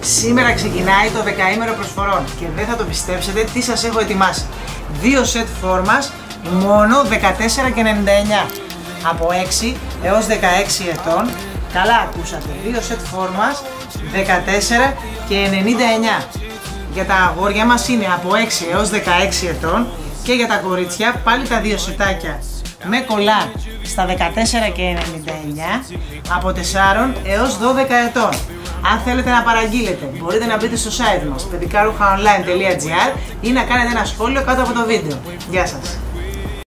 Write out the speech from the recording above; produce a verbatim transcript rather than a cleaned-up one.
Σήμερα ξεκινάει το δεκαήμερο προσφορών και δεν θα το πιστέψετε τι σας έχω ετοιμάσει. Δύο σετ φόρμας μόνο δεκατέσσερα και ενενήντα εννιά. Από έξι έως δεκαέξι ετών. Καλά ακούσατε, δύο σετ φόρμας δεκατέσσερα και ενενήντα εννιά. Για τα αγόρια μας είναι από έξι έως δεκαέξι ετών και για τα κορίτσια πάλι τα δύο σετάκια με κολάν στα δεκατέσσερα και ενενήντα εννιά από τεσσάρων έως δώδεκα ετών. Αν θέλετε να παραγγείλετε, μπορείτε να μπείτε στο site μας παιδικάροχα online τελεία gr ή να κάνετε ένα σχόλιο κάτω από το βίντεο. Γεια σας!